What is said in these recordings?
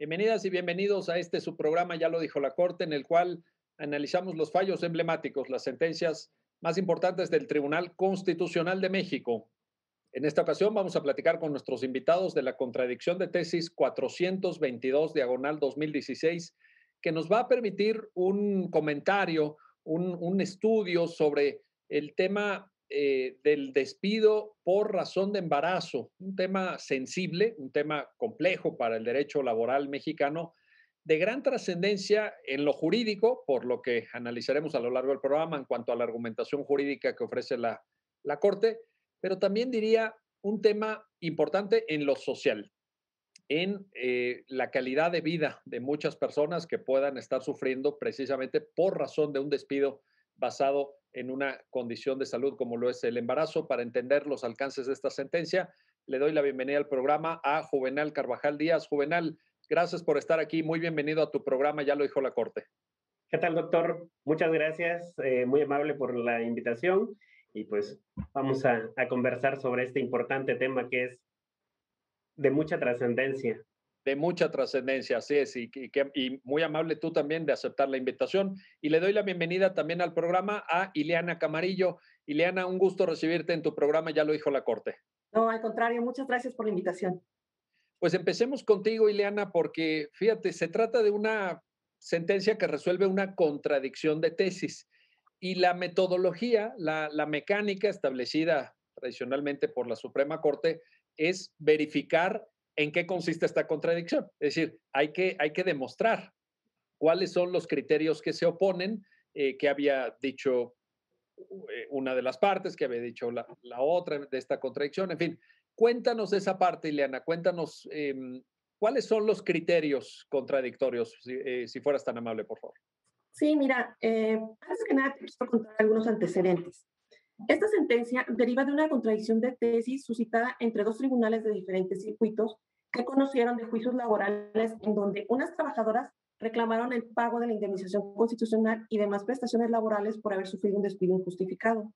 Bienvenidas y bienvenidos a este su programa, ya lo dijo la Corte, en el cual analizamos los fallos emblemáticos, las sentencias más importantes del Tribunal Constitucional de México. En esta ocasión vamos a platicar con nuestros invitados de la contradicción de tesis 422 diagonal 2016, que nos va a permitir un comentario, un estudio sobre el tema del despido por razón de embarazo, un tema sensible, un tema complejo para el derecho laboral mexicano, de gran trascendencia en lo jurídico, por lo que analizaremos a lo largo del programa en cuanto a la argumentación jurídica que ofrece la Corte, pero también diría un tema importante en lo social, en la calidad de vida de muchas personas que puedan estar sufriendo precisamente por razón de un despido basado en una condición de salud como lo es el embarazo. Para entender los alcances de esta sentencia, le doy la bienvenida al programa a Juvenal Carvajal Díaz. Juvenal, gracias por estar aquí. Muy bienvenido a tu programa, ya lo dijo la Corte. ¿Qué tal, doctor? Muchas gracias, muy amable por la invitación y pues vamos a conversar sobre este importante tema que es de mucha trascendencia. De mucha trascendencia, así es, y muy amable tú también de aceptar la invitación. Y le doy la bienvenida también al programa a Ileana Camarillo. Ileana, un gusto recibirte en tu programa, ya lo dijo la Corte. No, al contrario, muchas gracias por la invitación. Pues empecemos contigo, Ileana, porque fíjate, se trata de una sentencia que resuelve una contradicción de tesis y la metodología, la mecánica establecida tradicionalmente por la Suprema Corte es verificar en qué consiste esta contradicción. Es decir, hay que demostrar cuáles son los criterios que se oponen, que había dicho una de las partes, que había dicho la otra de esta contradicción. En fin, cuéntanos de esa parte, Ileana, cuéntanos cuáles son los criterios contradictorios, si fueras tan amable, por favor. Sí, mira, antes que nada te quiero contar algunos antecedentes. Esta sentencia deriva de una contradicción de tesis suscitada entre dos tribunales de diferentes circuitos que conocieron de juicios laborales en donde unas trabajadoras reclamaron el pago de la indemnización constitucional y demás prestaciones laborales por haber sufrido un despido injustificado.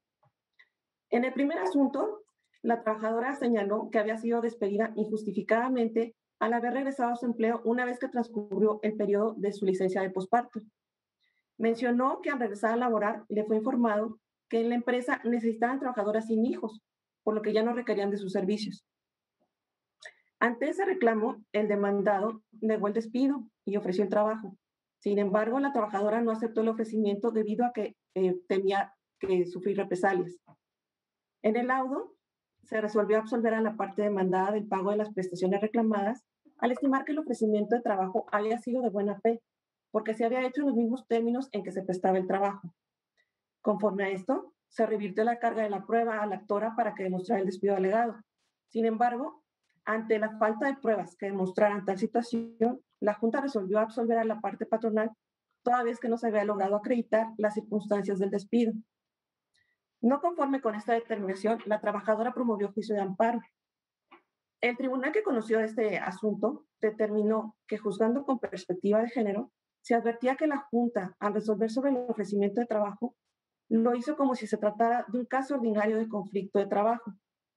En el primer asunto, la trabajadora señaló que había sido despedida injustificadamente al haber regresado a su empleo una vez que transcurrió el periodo de su licencia de posparto. Mencionó que al regresar a laborar le fue informado que en la empresa necesitaban trabajadoras sin hijos, por lo que ya no requerían de sus servicios. Ante ese reclamo, el demandado negó el despido y ofreció el trabajo. Sin embargo, la trabajadora no aceptó el ofrecimiento debido a que temía que sufrir represalias. En el laudo, se resolvió absolver a la parte demandada del pago de las prestaciones reclamadas al estimar que el ofrecimiento de trabajo había sido de buena fe, porque se había hecho en los mismos términos en que se prestaba el trabajo. Conforme a esto, se revirtió la carga de la prueba a la actora para que demostrara el despido alegado. Sin embargo, ante la falta de pruebas que demostraran tal situación, la Junta resolvió absolver a la parte patronal, toda vez que no se había logrado acreditar las circunstancias del despido. No conforme con esta determinación, la trabajadora promovió juicio de amparo. El tribunal que conoció este asunto determinó que, juzgando con perspectiva de género, se advertía que la Junta, al resolver sobre el ofrecimiento de trabajo, lo hizo como si se tratara de un caso ordinario de conflicto de trabajo,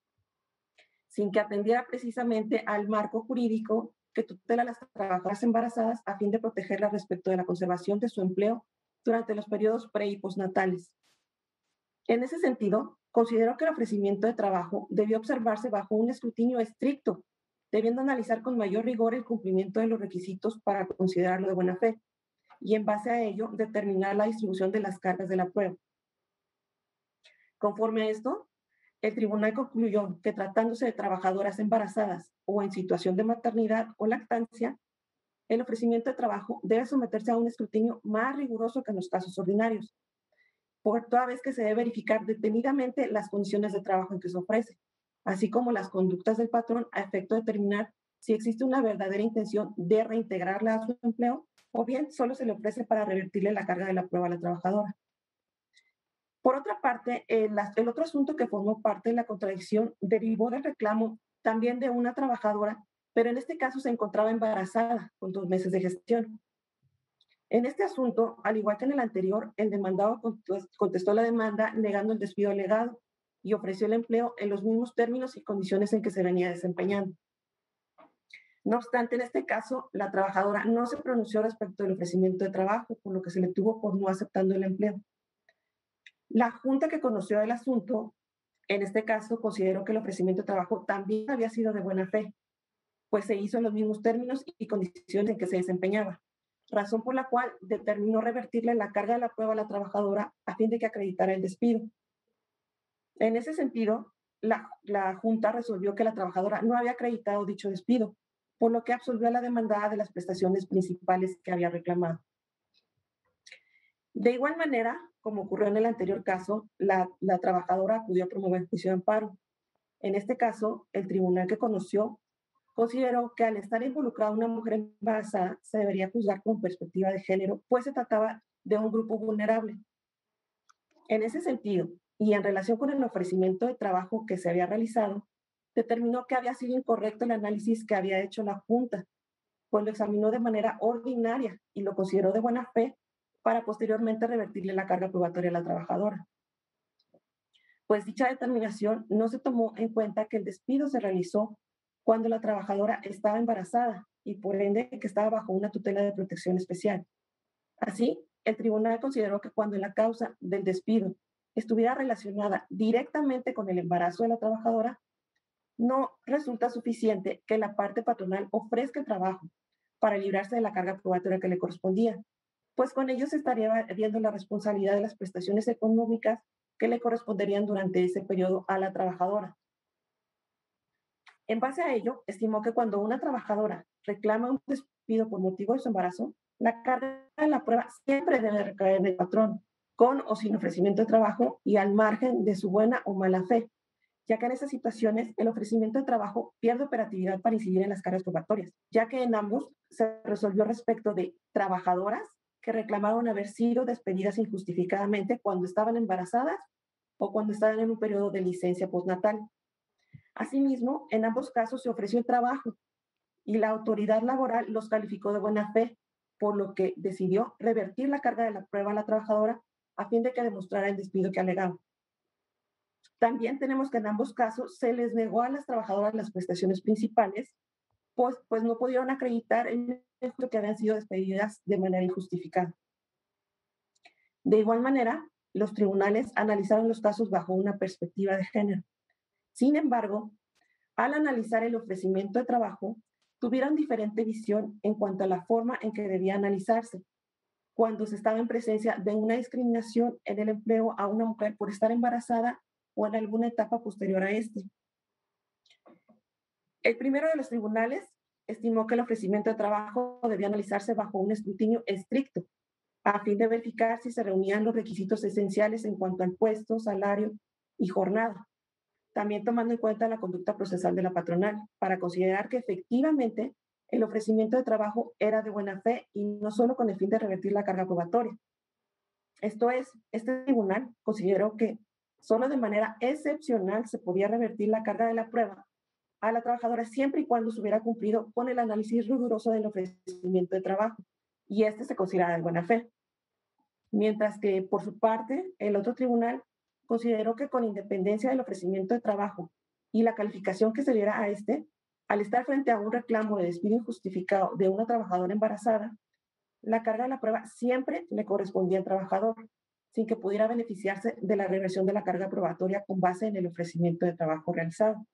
sin que atendiera precisamente al marco jurídico que tutela a las trabajadoras embarazadas a fin de protegerlas respecto de la conservación de su empleo durante los periodos pre- y postnatales. En ese sentido, considero que el ofrecimiento de trabajo debió observarse bajo un escrutinio estricto, debiendo analizar con mayor rigor el cumplimiento de los requisitos para considerarlo de buena fe, y en base a ello determinar la distribución de las cargas de la prueba. Conforme a esto, el tribunal concluyó que tratándose de trabajadoras embarazadas o en situación de maternidad o lactancia, el ofrecimiento de trabajo debe someterse a un escrutinio más riguroso que en los casos ordinarios, por toda vez que se debe verificar detenidamente las condiciones de trabajo en que se ofrece, así como las conductas del patrón a efecto de determinar si existe una verdadera intención de reintegrarla a su empleo o bien solo se le ofrece para revertirle la carga de la prueba a la trabajadora. Por otra parte, el otro asunto que formó parte de la contradicción derivó del reclamo también de una trabajadora, pero en este caso se encontraba embarazada con 2 meses de gestación. En este asunto, al igual que en el anterior, el demandado contestó la demanda negando el despido alegado y ofreció el empleo en los mismos términos y condiciones en que se venía desempeñando. No obstante, en este caso, la trabajadora no se pronunció respecto del ofrecimiento de trabajo, por lo que se le tuvo por no aceptando el empleo. La junta que conoció el asunto, en este caso, consideró que el ofrecimiento de trabajo también había sido de buena fe, pues se hizo en los mismos términos y condiciones en que se desempeñaba, razón por la cual determinó revertirle la carga de la prueba a la trabajadora a fin de que acreditara el despido. En ese sentido, la Junta resolvió que la trabajadora no había acreditado dicho despido, por lo que absolvió a la demandada de las prestaciones principales que había reclamado. De igual manera, como ocurrió en el anterior caso, la trabajadora acudió a promover juicio de amparo. En este caso, el tribunal que conoció consideró que al estar involucrada una mujer embarazada se debería juzgar con perspectiva de género, pues se trataba de un grupo vulnerable. En ese sentido, y en relación con el ofrecimiento de trabajo que se había realizado, determinó que había sido incorrecto el análisis que había hecho la Junta, pues lo examinó de manera ordinaria y lo consideró de buena fe para posteriormente revertirle la carga probatoria a la trabajadora. Pues dicha determinación no se tomó en cuenta que el despido se realizó cuando la trabajadora estaba embarazada y por ende que estaba bajo una tutela de protección especial. Así, el tribunal consideró que cuando la causa del despido estuviera relacionada directamente con el embarazo de la trabajadora, no resulta suficiente que la parte patronal ofrezca el trabajo para librarse de la carga probatoria que le correspondía, pues con ello se estaría viendo la responsabilidad de las prestaciones económicas que le corresponderían durante ese periodo a la trabajadora. En base a ello, estimó que cuando una trabajadora reclama un despido por motivo de su embarazo, la carga de la prueba siempre debe recaer en el patrón, con o sin ofrecimiento de trabajo y al margen de su buena o mala fe, ya que en esas situaciones el ofrecimiento de trabajo pierde operatividad para incidir en las cargas probatorias, ya que en ambos se resolvió respecto de trabajadoras que reclamaron haber sido despedidas injustificadamente cuando estaban embarazadas o cuando estaban en un periodo de licencia postnatal. Asimismo, en ambos casos se ofreció el trabajo y la autoridad laboral los calificó de buena fe, por lo que decidió revertir la carga de la prueba a la trabajadora a fin de que demostrara el despido que alegaba. También tenemos que en ambos casos se les negó a las trabajadoras las prestaciones principales, pues no pudieron acreditar el hecho que habían sido despedidas de manera injustificada. De igual manera, los tribunales analizaron los casos bajo una perspectiva de género. Sin embargo, al analizar el ofrecimiento de trabajo, tuvieron diferente visión en cuanto a la forma en que debía analizarse, cuando se estaba en presencia de una discriminación en el empleo a una mujer por estar embarazada o en alguna etapa posterior a este. El primero de los tribunales estimó que el ofrecimiento de trabajo debía analizarse bajo un escrutinio estricto, a fin de verificar si se reunían los requisitos esenciales en cuanto al puesto, salario y jornada, también tomando en cuenta la conducta procesal de la patronal, para considerar que efectivamente el ofrecimiento de trabajo era de buena fe y no solo con el fin de revertir la carga probatoria. Esto es, este tribunal consideró que solo de manera excepcional se podía revertir la carga de la prueba a la trabajadora siempre y cuando se hubiera cumplido con el análisis riguroso del ofrecimiento de trabajo, y este se considera de buena fe. Mientras que, por su parte, el otro tribunal consideró que con independencia del ofrecimiento de trabajo y la calificación que se diera a este, al estar frente a un reclamo de despido injustificado de una trabajadora embarazada, la carga de la prueba siempre le correspondía al trabajador, sin que pudiera beneficiarse de la reversión de la carga probatoria con base en el ofrecimiento de trabajo realizado.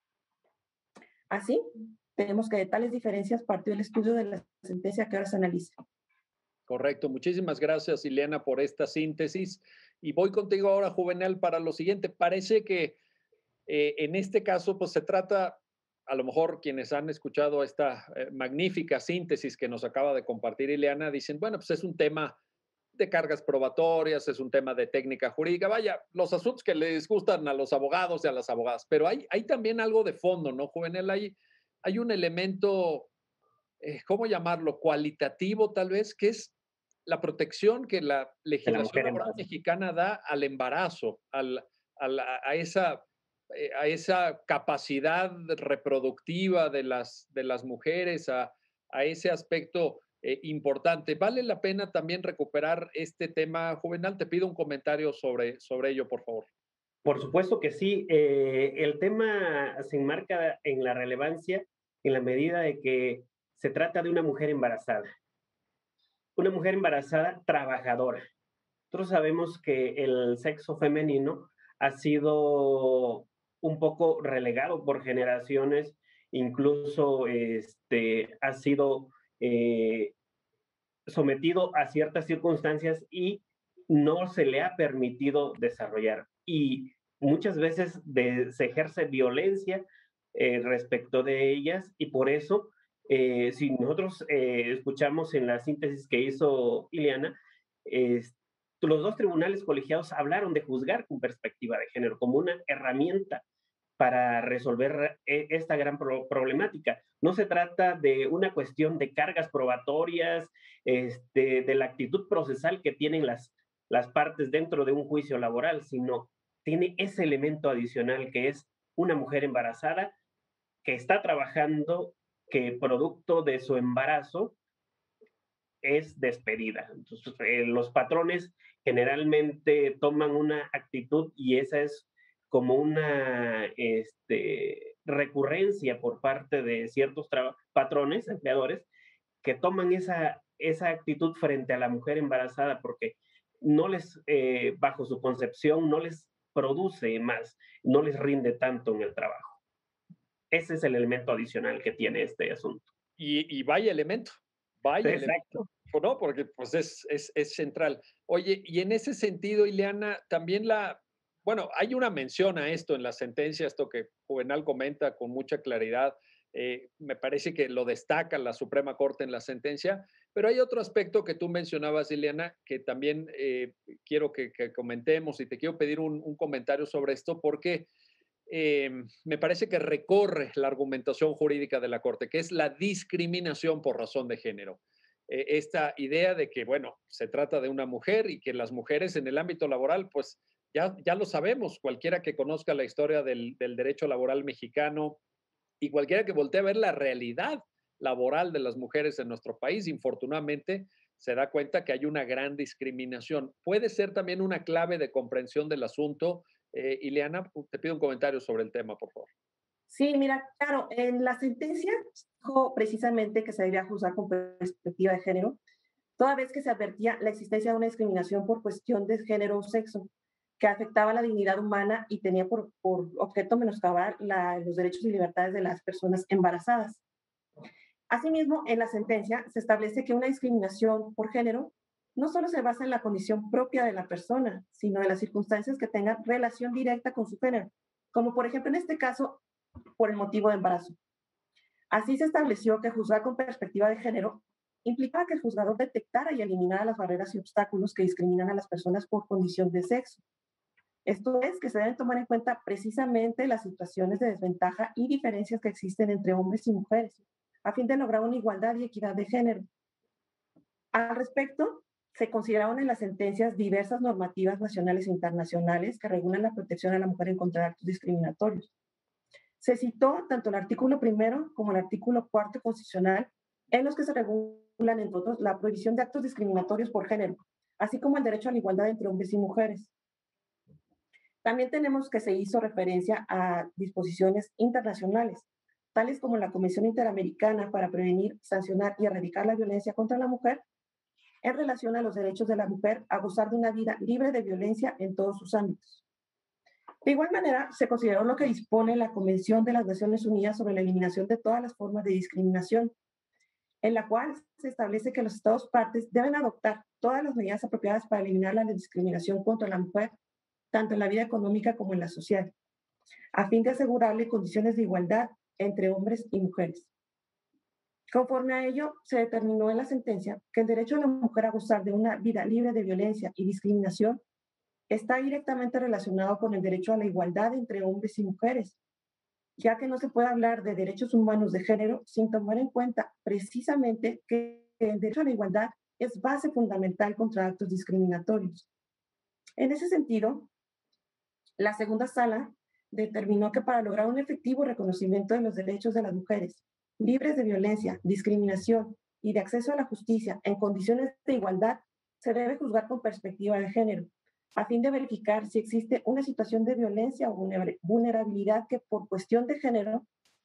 Así, tenemos que de tales diferencias partió el estudio de la sentencia que ahora se analiza. Correcto. Muchísimas gracias, Ileana, por esta síntesis. Y voy contigo ahora, Juvenal, para lo siguiente. Parece que en este caso, pues se trata, a lo mejor quienes han escuchado esta magnífica síntesis que nos acaba de compartir Ileana, dicen, bueno, pues es un tema de cargas probatorias, es un tema de técnica jurídica, vaya, los asuntos que les gustan a los abogados y a las abogadas, pero hay también algo de fondo, ¿no, Juvenal? Hay un elemento, ¿cómo llamarlo? Cualitativo tal vez, que es la protección que la legislación laboral mexicana da al embarazo, a esa capacidad reproductiva de las mujeres, a ese aspecto importante. ¿Vale la pena también recuperar este tema, Juvenal? Te pido un comentario sobre ello, por favor. Por supuesto que sí. El tema se enmarca en la relevancia en la medida de que se trata de una mujer embarazada trabajadora. Nosotros sabemos que el sexo femenino ha sido un poco relegado por generaciones, incluso ha sido eh, sometido a ciertas circunstancias y no se le ha permitido desarrollar. Y muchas veces se ejerce violencia respecto de ellas y por eso, si nosotros escuchamos en la síntesis que hizo Ileana, los dos tribunales colegiados hablaron de juzgar con perspectiva de género como una herramienta para resolver esta gran problemática. No se trata de una cuestión de cargas probatorias, de la actitud procesal que tienen las partes dentro de un juicio laboral, sino tiene ese elemento adicional que es una mujer embarazada que está trabajando, que producto de su embarazo es despedida. Entonces, los patrones generalmente toman una actitud y esa es como una recurrencia por parte de ciertos patrones, empleadores, que toman esa actitud frente a la mujer embarazada porque no les, bajo su concepción, no les produce más, no les rinde tanto en el trabajo. Ese es el elemento adicional que tiene este asunto. Y vaya elemento, vaya Exacto. elemento, ¿no? Porque pues es central. Oye, y en ese sentido, Ileana, también bueno, hay una mención a esto en la sentencia, esto que Juvenal comenta con mucha claridad, me parece que lo destaca la Suprema Corte en la sentencia, pero hay otro aspecto que tú mencionabas, Ileana, que también quiero que comentemos y te quiero pedir un comentario sobre esto, porque me parece que recorre la argumentación jurídica de la Corte, que es la discriminación por razón de género. Esta idea de que, bueno, se trata de una mujer y que las mujeres en el ámbito laboral, pues ya lo sabemos, cualquiera que conozca la historia del derecho laboral mexicano y cualquiera que voltee a ver la realidad laboral de las mujeres en nuestro país, infortunadamente, se da cuenta que hay una gran discriminación. Puede ser también una clave de comprensión del asunto. Ileana, te pido un comentario sobre el tema, por favor. Sí, mira, claro, en la sentencia dijo precisamente que se debía juzgar con perspectiva de género, toda vez que se advertía la existencia de una discriminación por cuestión de género o sexo, que afectaba la dignidad humana y tenía por objeto menoscabar los derechos y libertades de las personas embarazadas. Asimismo, en la sentencia se establece que una discriminación por género no solo se basa en la condición propia de la persona, sino en las circunstancias que tengan relación directa con su género, como por ejemplo en este caso, por el motivo de embarazo. Así se estableció que juzgar con perspectiva de género implicaba que el juzgador detectara y eliminara las barreras y obstáculos que discriminan a las personas por condición de sexo. Esto es, que se deben tomar en cuenta precisamente las situaciones de desventaja y diferencias que existen entre hombres y mujeres, a fin de lograr una igualdad y equidad de género. Al respecto, se consideraron en las sentencias diversas normativas nacionales e internacionales que regulan la protección a la mujer en contra de actos discriminatorios. Se citó tanto el artículo 1 como el artículo 4 constitucional, en los que se regulan, entre otros, la prohibición de actos discriminatorios por género, así como el derecho a la igualdad entre hombres y mujeres. También tenemos que se hizo referencia a disposiciones internacionales, tales como la Convención Interamericana para Prevenir, Sancionar y Erradicar la Violencia contra la Mujer, en relación a los derechos de la mujer a gozar de una vida libre de violencia en todos sus ámbitos. De igual manera, se consideró lo que dispone la Convención de las Naciones Unidas sobre la eliminación de todas las formas de discriminación, en la cual se establece que los Estados partes deben adoptar todas las medidas apropiadas para eliminar la discriminación contra la mujer, tanto en la vida económica como en la social, a fin de asegurarle condiciones de igualdad entre hombres y mujeres. Conforme a ello, se determinó en la sentencia que el derecho de la mujer a gozar de una vida libre de violencia y discriminación está directamente relacionado con el derecho a la igualdad entre hombres y mujeres, ya que no se puede hablar de derechos humanos de género sin tomar en cuenta precisamente que el derecho a la igualdad es base fundamental contra actos discriminatorios. En ese sentido, la segunda sala determinó que para lograr un efectivo reconocimiento de los derechos de las mujeres, libres de violencia, discriminación y de acceso a la justicia en condiciones de igualdad, se debe juzgar con perspectiva de género, a fin de verificar si existe una situación de violencia o vulnerabilidad que por cuestión de género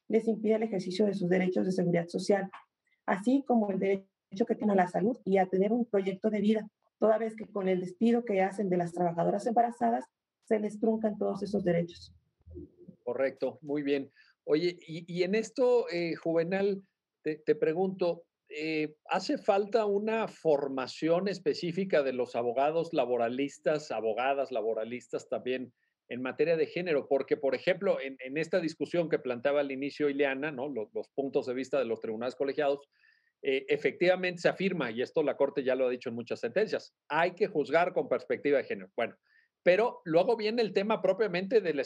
les impide el ejercicio de sus derechos de seguridad social, así como el derecho que tienen a la salud y a tener un proyecto de vida, toda vez que con el despido que hacen de las trabajadoras embarazadas se les truncan todos esos derechos. Correcto, muy bien. Oye, y en esto, Juvenal, te pregunto, ¿hace falta una formación específica de los abogados laboralistas, abogadas laboralistas también en materia de género? Porque, por ejemplo, en esta discusión que planteaba al inicio Ileana, ¿no? Los puntos de vista de los tribunales colegiados, efectivamente se afirma, y esto la Corte ya lo ha dicho en muchas sentencias, hay que juzgar con perspectiva de género. Bueno, pero luego viene el tema propiamente de la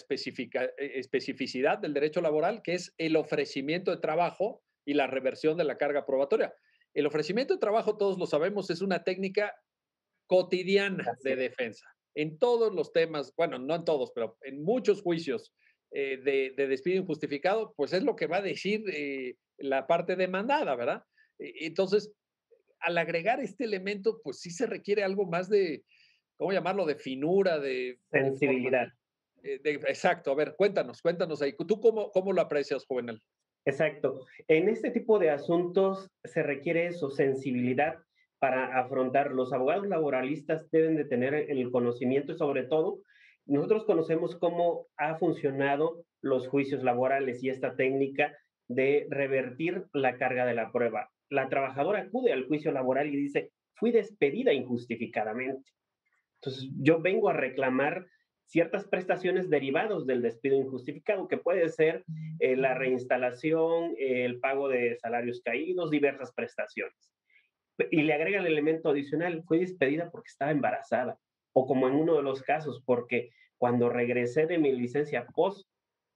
especificidad del derecho laboral, que es el ofrecimiento de trabajo y la reversión de la carga probatoria. El ofrecimiento de trabajo, todos lo sabemos, es una técnica cotidiana de defensa. En todos los temas, bueno, no en todos, pero en muchos juicios de despido injustificado, pues es lo que va a decir la parte demandada, ¿verdad? Entonces, al agregar este elemento, pues sí se requiere algo más de, ¿cómo llamarlo? De finura, de forma. Sensibilidad. Exacto, a ver, cuéntanos ahí. ¿Tú cómo lo aprecias, Juvenal? Exacto. En este tipo de asuntos se requiere eso, sensibilidad para afrontar. Los abogados laboralistas deben de tener el conocimiento y sobre todo, nosotros conocemos cómo ha funcionado los juicios laborales y esta técnica de revertir la carga de la prueba. La trabajadora acude al juicio laboral y dice, fui despedida injustificadamente. Entonces, yo vengo a reclamar ciertas prestaciones derivados del despido injustificado, que puede ser la reinstalación, el pago de salarios caídos, diversas prestaciones. Y le agrega el elemento adicional, fue despedida porque estaba embarazada, o como en uno de los casos, porque cuando regresé de mi licencia post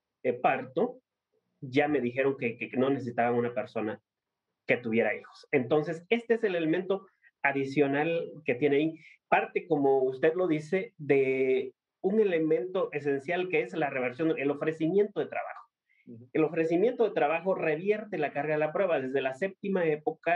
parto, ya me dijeron que no necesitaban una persona que tuviera hijos. Entonces, este es el elemento adicional que tiene ahí. Parte, como usted lo dice, de un elemento esencial que es la reversión, el ofrecimiento de trabajo. El ofrecimiento de trabajo revierte la carga de la prueba. Desde la séptima época,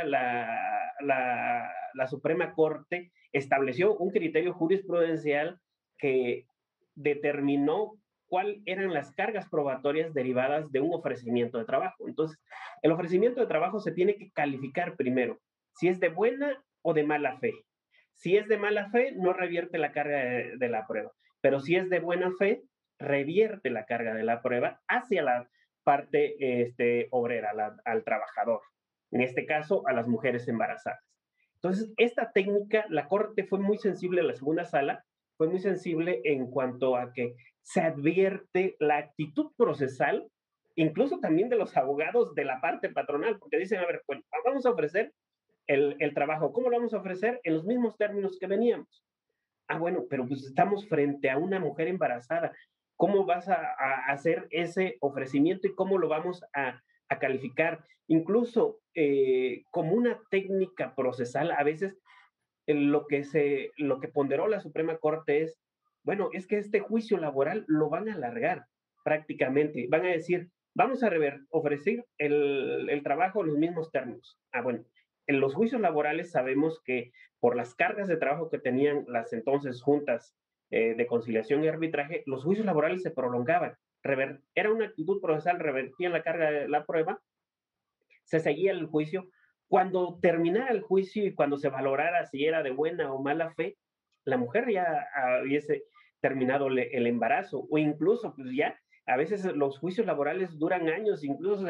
la Suprema Corte estableció un criterio jurisprudencial que determinó cuáles eran las cargas probatorias derivadas de un ofrecimiento de trabajo. Entonces, el ofrecimiento de trabajo se tiene que calificar primero, si es de buena o de mala fe. Si es de mala fe, no revierte la carga de la prueba, pero si es de buena fe, revierte la carga de la prueba hacia la parte obrera, al trabajador, en este caso a las mujeres embarazadas. Entonces, esta técnica, la Corte fue muy sensible, la segunda sala fue muy sensible en cuanto a que se advierte la actitud procesal, incluso también de los abogados de la parte patronal, porque dicen, a ver, bueno, vamos a ofrecer el trabajo, ¿cómo lo vamos a ofrecer? En los mismos términos que veníamos. Ah, bueno, pero pues estamos frente a una mujer embarazada. ¿Cómo vas a hacer ese ofrecimiento y cómo lo vamos a calificar? Incluso como una técnica procesal, a veces lo que ponderó la Suprema Corte es, bueno, es que este juicio laboral lo van a alargar prácticamente. Van a decir, vamos a ofrecer el trabajo en los mismos términos. Ah, bueno, en los juicios laborales sabemos que por las cargas de trabajo que tenían las entonces juntas de conciliación y arbitraje, los juicios laborales se prolongaban. Era una actitud procesal, revertían la carga de la prueba, se seguía el juicio. Cuando terminara el juicio y cuando se valorara si era de buena o mala fe, la mujer ya hubiese terminado el embarazo o incluso pues ya a veces los juicios laborales duran años, incluso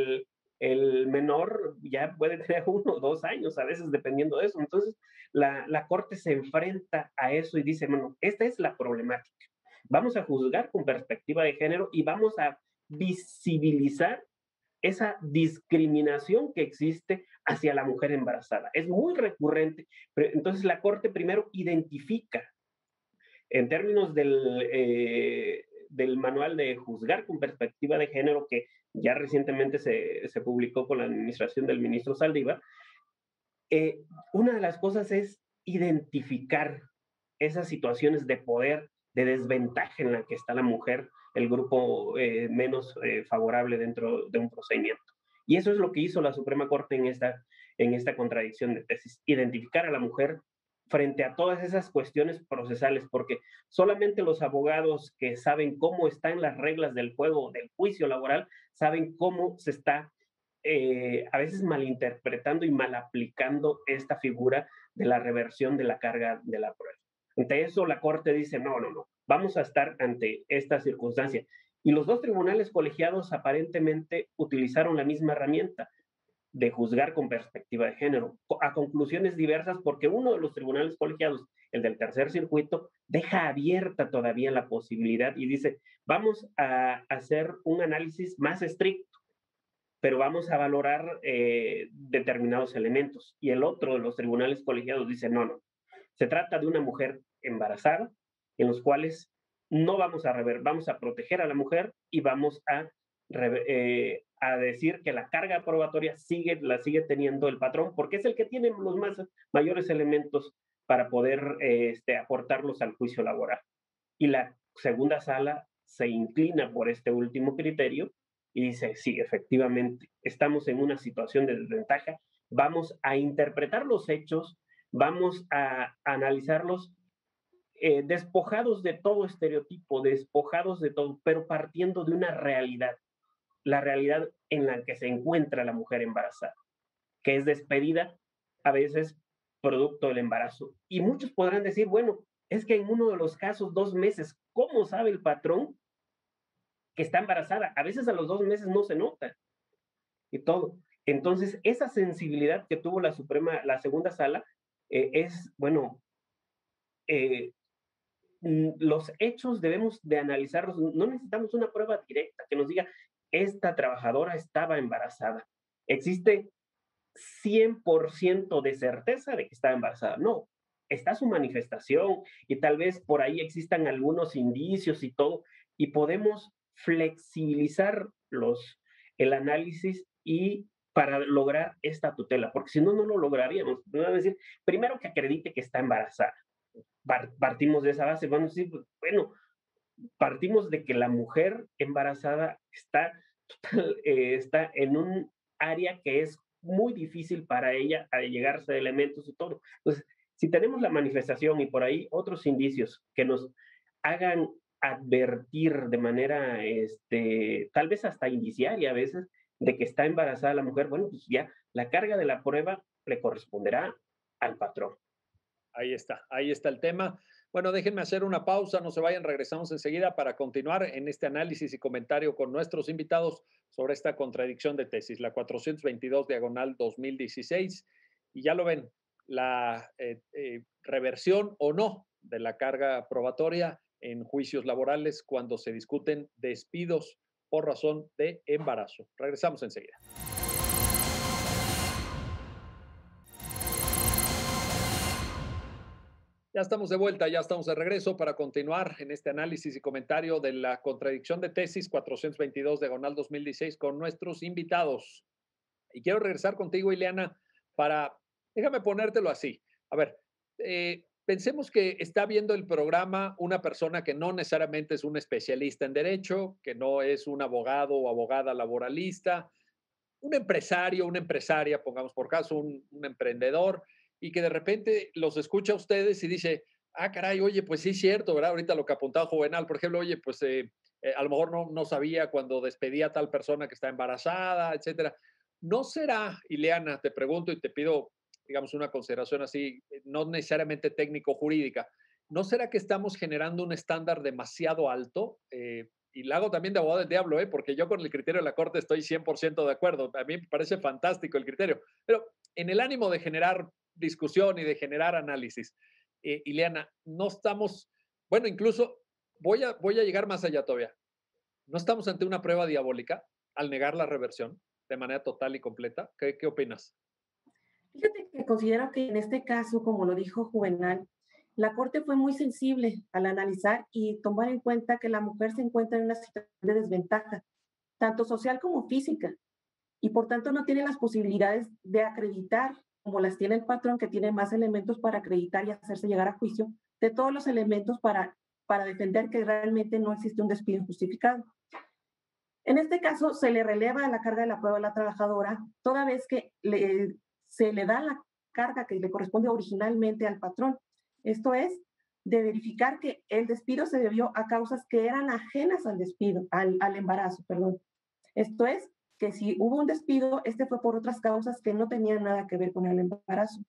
el menor ya puede tener 1 o 2 años, a veces dependiendo de eso. Entonces, la Corte se enfrenta a eso y dice, bueno, esta es la problemática. Vamos a juzgar con perspectiva de género y vamos a visibilizar esa discriminación que existe hacia la mujer embarazada. Es muy recurrente. Entonces, la Corte primero identifica, en términos del manual de juzgar con perspectiva de género, que ya recientemente se publicó con la administración del ministro Saldívar, una de las cosas es identificar esas situaciones de poder, de desventaja en la que está la mujer, el grupo menos favorable dentro de un procedimiento. Y eso es lo que hizo la Suprema Corte en esta contradicción de tesis, identificar a la mujer frente a todas esas cuestiones procesales, porque solamente los abogados que saben cómo están las reglas del juego del juicio laboral, saben cómo se está a veces malinterpretando y mal aplicando esta figura de la reversión de la carga de la prueba. Ante eso, la Corte dice, no, no, no, vamos a estar ante esta circunstancia. Y los dos tribunales colegiados aparentemente utilizaron la misma herramienta de juzgar con perspectiva de género, a conclusiones diversas, porque uno de los tribunales colegiados, el del tercer circuito, deja abierta todavía la posibilidad y dice, vamos a hacer un análisis más estricto, pero vamos a valorar determinados elementos. Y el otro de los tribunales colegiados dice, no, no, se trata de una mujer embarazada, en los cuales no vamos a rever, vamos a proteger a la mujer y vamos a decir que la carga probatoria la sigue teniendo el patrón, porque es el que tiene los mayores elementos para poder aportarlos al juicio laboral. Y la segunda sala se inclina por este último criterio y dice, sí, efectivamente, estamos en una situación de desventaja, vamos a interpretar los hechos, vamos a analizarlos despojados de todo estereotipo, despojados de todo, pero partiendo de una realidad, la realidad en la que se encuentra la mujer embarazada, que es despedida a veces producto del embarazo. Y muchos podrán decir, bueno, es que en uno de los casos, 2 meses, ¿cómo sabe el patrón que está embarazada? A veces a los 2 meses no se nota y todo. Entonces, esa sensibilidad que tuvo la segunda sala, es, bueno, los hechos debemos de analizarlos, no necesitamos una prueba directa que nos diga, esta trabajadora estaba embarazada. Existe 100% de certeza de que estaba embarazada. No, está su manifestación y tal vez por ahí existan algunos indicios y todo, y podemos flexibilizar el análisis y para lograr esta tutela, porque si no, no lo lograríamos. Nos van a decir, primero que acredite que está embarazada. Partimos de esa base, vamos a decir, bueno, partimos de que la mujer embarazada está en un área que es muy difícil para ella a llegarse de elementos y todo. Entonces, si tenemos la manifestación y por ahí otros indicios que nos hagan advertir de manera, tal vez hasta indiciaria a veces, de que está embarazada la mujer, bueno, pues ya la carga de la prueba le corresponderá al patrón. Ahí está el tema. Bueno, déjenme hacer una pausa, no se vayan, regresamos enseguida para continuar en este análisis y comentario con nuestros invitados sobre esta contradicción de tesis, la 422/2016. Y ya lo ven, la reversión o no de la carga probatoria en juicios laborales cuando se discuten despidos por razón de embarazo. Regresamos enseguida. Ya estamos de vuelta, ya estamos de regreso para continuar en este análisis y comentario de la contradicción de tesis 422/2016 con nuestros invitados. Y quiero regresar contigo, Ileana, déjame ponértelo así. A ver, pensemos que está viendo el programa una persona que no necesariamente es un especialista en derecho, que no es un abogado o abogada laboralista, un empresario, una empresaria, pongamos por caso, un emprendedor, y que de repente los escucha a ustedes y dice, ah, caray, oye, pues sí es cierto, ¿verdad? Ahorita lo que apuntaba Juvenal, por ejemplo, oye, pues a lo mejor no sabía cuando despedía a tal persona que está embarazada, etcétera. ¿No será, Ileana, te pregunto y te pido, digamos, una consideración así, no necesariamente técnico-jurídica, ¿no será que estamos generando un estándar demasiado alto? Y la hago también de abogado del diablo, porque yo con el criterio de la Corte estoy 100% de acuerdo. A mí me parece fantástico el criterio. Pero en el ánimo de generar discusión y de generar análisis, Ileana, no estamos, bueno, incluso voy a llegar más allá todavía. ¿No estamos ante una prueba diabólica al negar la reversión de manera total y completa? ¿Qué opinas? Fíjate que considero que en este caso, como lo dijo Juvenal, la Corte fue muy sensible al analizar y tomar en cuenta que la mujer se encuentra en una situación de desventaja, tanto social como física, y por tanto no tiene las posibilidades de acreditar, como las tiene el patrón, que tiene más elementos para acreditar y hacerse llegar a juicio, de todos los elementos para defender que realmente no existe un despido injustificado. En este caso, se le releva la carga de la prueba a la trabajadora, toda vez que se le da la carga que le corresponde originalmente al patrón. Esto es, de verificar que el despido se debió a causas que eran ajenas al despido, al embarazo, perdón. Esto es, que si hubo un despido, este fue por otras causas que no tenían nada que ver con el embarazo.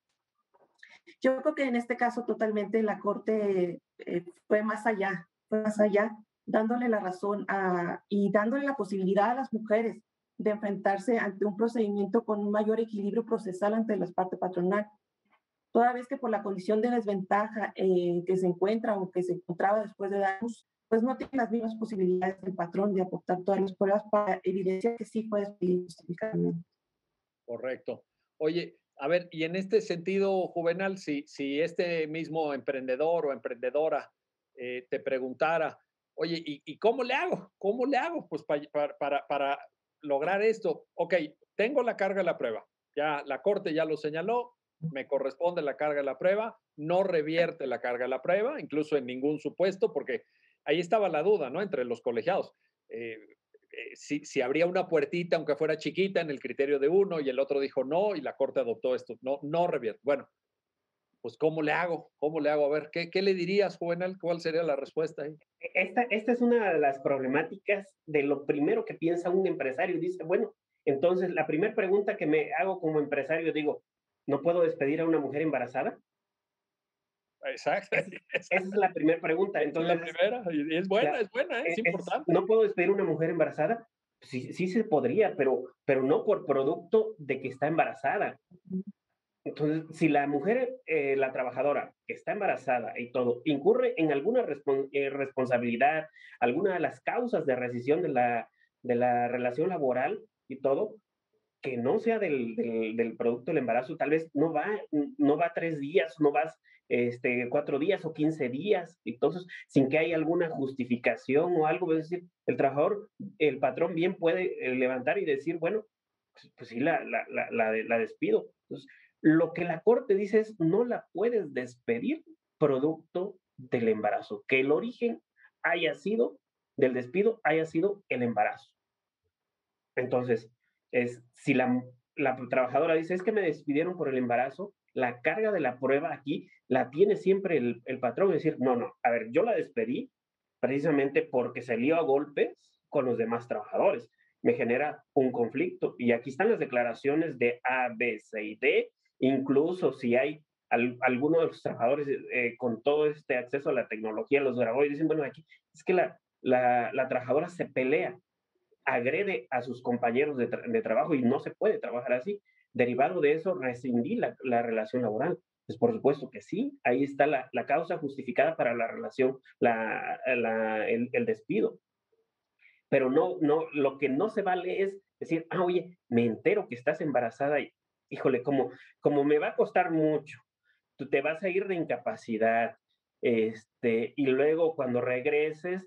Yo creo que en este caso totalmente la Corte fue más allá, dándole la razón y dándole la posibilidad a las mujeres de enfrentarse ante un procedimiento con un mayor equilibrio procesal ante la parte patronal. Toda vez que por la condición de desventaja que se encuentra o que se encontraba después de dar luz, pues no tiene las mismas posibilidades del patrón de aportar todas las pruebas para evidenciar que sí fue despedido justificadamente. Correcto. Oye, a ver, y en este sentido, Juvenal, si este mismo emprendedor o emprendedora te preguntara, oye, ¿y cómo le hago? ¿Cómo le hago? Pues para lograr esto. Ok, tengo la carga de la prueba. Ya la Corte ya lo señaló, me corresponde la carga de la prueba, no revierte la carga de la prueba, incluso en ningún supuesto, porque ahí estaba la duda, ¿no? Entre los colegiados. Si habría una puertita, aunque fuera chiquita, en el criterio de uno y el otro dijo no y la Corte adoptó esto, no revierte. Bueno, pues ¿cómo le hago? ¿Cómo le hago? A ver, ¿qué le dirías, Juvenal? ¿Cuál sería la respuesta ahí? Esta es una de las problemáticas de lo primero que piensa un empresario. Dice, bueno, entonces la primera pregunta que me hago como empresario, digo, ¿no puedo despedir a una mujer embarazada? Exacto. Esa es la primera pregunta. Es la Entonces, primera, y es buena, es importante. ¿no puedo despedir a una mujer embarazada? Sí, sí se podría, pero no por producto de que está embarazada. Entonces, si la mujer, la trabajadora que está embarazada y todo, incurre en alguna responsabilidad, alguna de las causas de rescisión de la relación laboral y todo, que no sea del producto del embarazo, tal vez no va 3 días, no vas 4 días o 15 días, entonces sin que haya alguna justificación o algo, es decir, el trabajador, el patrón bien puede levantar y decir, bueno, pues sí, la despido. Entonces, lo que la Corte dice es, no la puedes despedir producto del embarazo, que el origen haya sido, del despido haya sido el embarazo. Entonces, si la trabajadora dice, es que me despidieron por el embarazo, la carga de la prueba aquí la tiene siempre el patrón, es decir, no, a ver, yo la despedí precisamente porque se lió a golpes con los demás trabajadores, me genera un conflicto. Y aquí están las declaraciones de A, B, C y D, incluso si hay algunos de los trabajadores con todo este acceso a la tecnología, los grabó y dicen, bueno, aquí es que la trabajadora se pelea, agrede a sus compañeros de trabajo y no se puede trabajar así. Derivado de eso, rescindí la relación laboral. Pues por supuesto que sí, ahí está la causa justificada para la relación, el despido. Pero lo que no se vale es decir, oye, me entero que estás embarazada y, híjole, como me va a costar mucho, tú te vas a ir de incapacidad, y luego cuando regreses,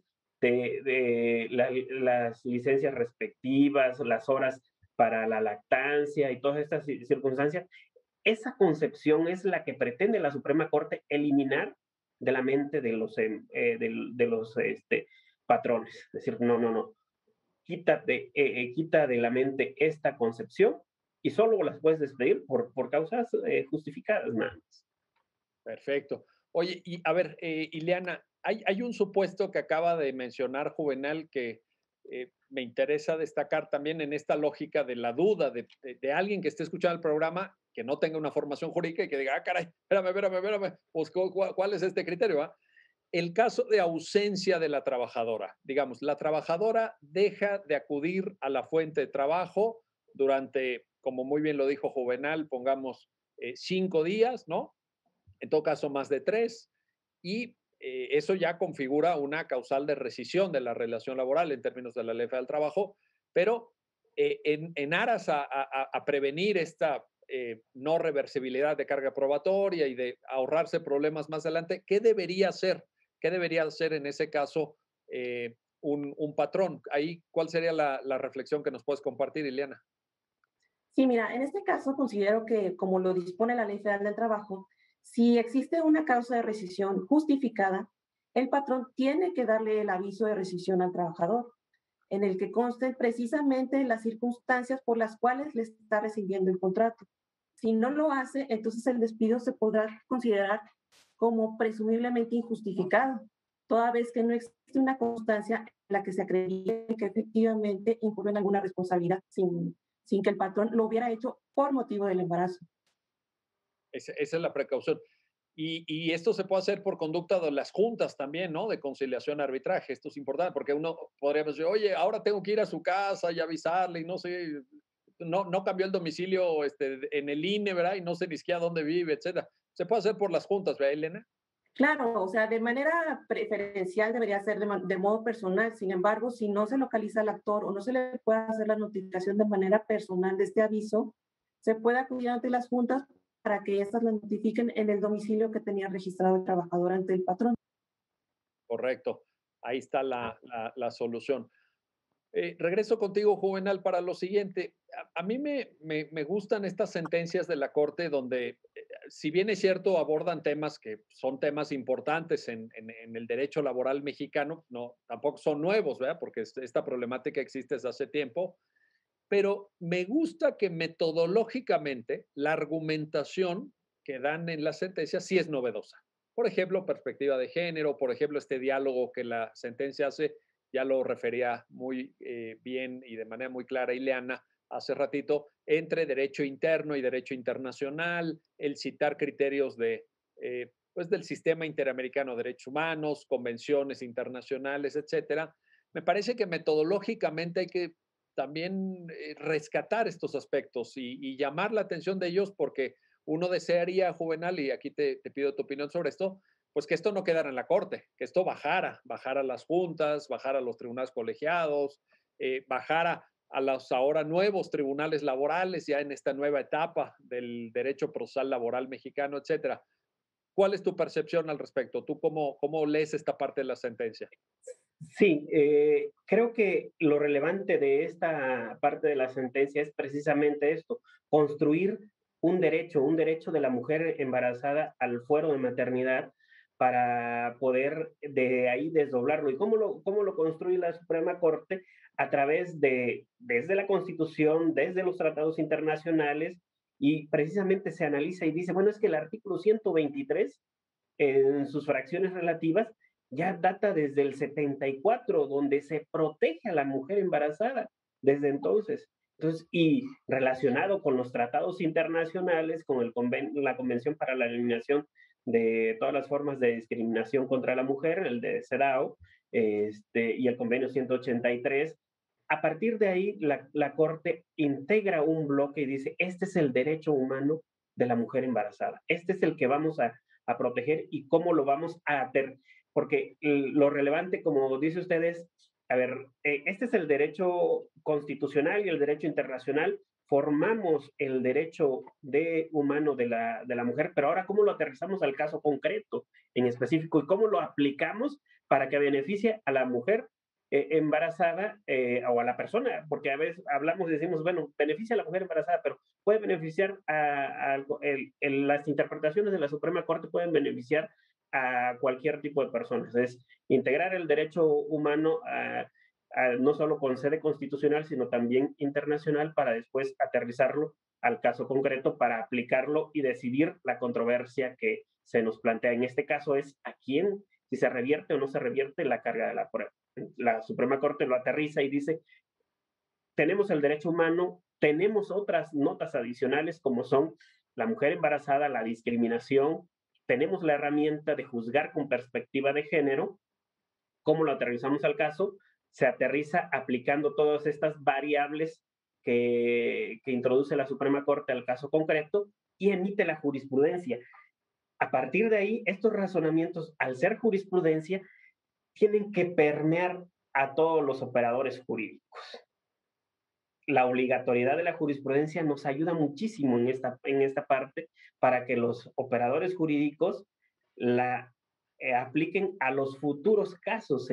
las licencias respectivas, las horas para la lactancia y todas estas circunstancias, esa concepción es la que pretende la Suprema Corte eliminar de la mente de los patrones. Es decir, no, quita de la mente esta concepción y solo las puedes despedir por causas justificadas, nada más. Perfecto. Oye, y a ver, Ileana, hay un supuesto que acaba de mencionar Juvenal que me interesa destacar también en esta lógica de la duda de alguien que esté escuchando el programa que no tenga una formación jurídica y que diga, caray, espérame, pues ¿cuál es este criterio? Ah? El caso de ausencia de la trabajadora. Digamos, la trabajadora deja de acudir a la fuente de trabajo durante, como muy bien lo dijo Juvenal, pongamos 5 días, ¿no? En todo caso más de 3, y eso ya configura una causal de rescisión de la relación laboral en términos de la Ley Federal del Trabajo, pero en aras a prevenir esta no reversibilidad de carga probatoria y de ahorrarse problemas más adelante, ¿qué debería hacer? ¿Qué debería hacer en ese caso un patrón? Ahí, ¿cuál sería la reflexión que nos puedes compartir, Ileana? Sí, mira, en este caso considero que, como lo dispone la Ley Federal del Trabajo, si existe una causa de rescisión justificada, el patrón tiene que darle el aviso de rescisión al trabajador, en el que consten precisamente las circunstancias por las cuales le está rescindiendo el contrato. Si no lo hace, entonces el despido se podrá considerar como presumiblemente injustificado, toda vez que no existe una constancia en la que se acredite que efectivamente incurre en alguna responsabilidad sin que el patrón lo hubiera hecho por motivo del embarazo. Esa es la precaución. Y esto se puede hacer por conducta de las juntas también, ¿no? De conciliación arbitraje. Esto es importante porque uno podría decir, oye, ahora tengo que ir a su casa y avisarle y no sé, no cambió el domicilio en el INE, ¿verdad? Y no sé ni siquiera dónde vive, etcétera. Se puede hacer por las juntas, ¿verdad, Elena? Claro, o sea, de manera preferencial debería ser de modo personal. Sin embargo, si no se localiza al actor o no se le puede hacer la notificación de manera personal de este aviso, se puede acudir ante las juntas para que éstas la notifiquen en el domicilio que tenía registrado el trabajador ante el patrón. Correcto. Ahí está la solución. Regreso contigo, Juvenal, para lo siguiente. A mí me gustan estas sentencias de la Corte donde, si bien es cierto, abordan temas que son temas importantes en el derecho laboral mexicano, no, tampoco son nuevos, ¿verdad? Porque esta problemática existe desde hace tiempo, pero me gusta que metodológicamente la argumentación que dan en la sentencia sí es novedosa. Por ejemplo, perspectiva de género, por ejemplo, este diálogo que la sentencia hace, ya lo refería muy bien y de manera muy clara Ileana hace ratito, entre derecho interno y derecho internacional, el citar criterios pues del sistema interamericano de derechos humanos, convenciones internacionales, etcétera. Me parece que metodológicamente hay que también rescatar estos aspectos y llamar la atención de ellos porque uno desearía, Juvenal, y aquí te pido tu opinión sobre esto, pues que esto no quedara en la Corte, que esto bajara a las juntas, bajara a los tribunales colegiados, bajara a los ahora nuevos tribunales laborales, ya en esta nueva etapa del derecho procesal laboral mexicano, etcétera. ¿Cuál es tu percepción al respecto? ¿Tú cómo lees esta parte de la sentencia? Sí, creo que lo relevante de esta parte de la sentencia es precisamente esto, construir un derecho de la mujer embarazada al fuero de maternidad para poder de ahí desdoblarlo. ¿Y cómo lo construye la Suprema Corte? A través desde la Constitución, desde los tratados internacionales, y precisamente se analiza y dice, bueno, es que el artículo 123, en sus fracciones relativas, ya data desde el 74, donde se protege a la mujer embarazada desde entonces. Entonces, y relacionado con los tratados internacionales, con la Convención para la Eliminación de todas las formas de discriminación contra la mujer, el de CEDAW, y el convenio 183, a partir de ahí la Corte integra un bloque y dice, este es el derecho humano de la mujer embarazada, este es el que vamos a proteger y cómo lo vamos a hacer, porque lo relevante, como dice ustedes, a ver, este es el derecho constitucional y el derecho internacional, formamos el derecho humano de la mujer, pero ahora cómo lo aterrizamos al caso concreto en específico y cómo lo aplicamos para que beneficie a la mujer embarazada o a la persona, porque a veces hablamos y decimos, bueno, beneficia a la mujer embarazada, pero puede beneficiar las interpretaciones de la Suprema Corte pueden beneficiar a cualquier tipo de personas. Es integrar el derecho humano no solo con sede constitucional, sino también internacional para después aterrizarlo al caso concreto para aplicarlo y decidir la controversia que se nos plantea. En este caso es a quién, si se revierte o no se revierte la carga de la prueba. La Suprema Corte lo aterriza y dice, tenemos el derecho humano, tenemos otras notas adicionales como son la mujer embarazada, la discriminación, tenemos la herramienta de juzgar con perspectiva de género. ¿Cómo lo aterrizamos al caso? Se aterriza aplicando todas estas variables que introduce la Suprema Corte al caso concreto y emite la jurisprudencia. A partir de ahí, estos razonamientos, al ser jurisprudencia, tienen que permear a todos los operadores jurídicos. La obligatoriedad de la jurisprudencia nos ayuda muchísimo en esta parte para que los operadores jurídicos la apliquen a los futuros casos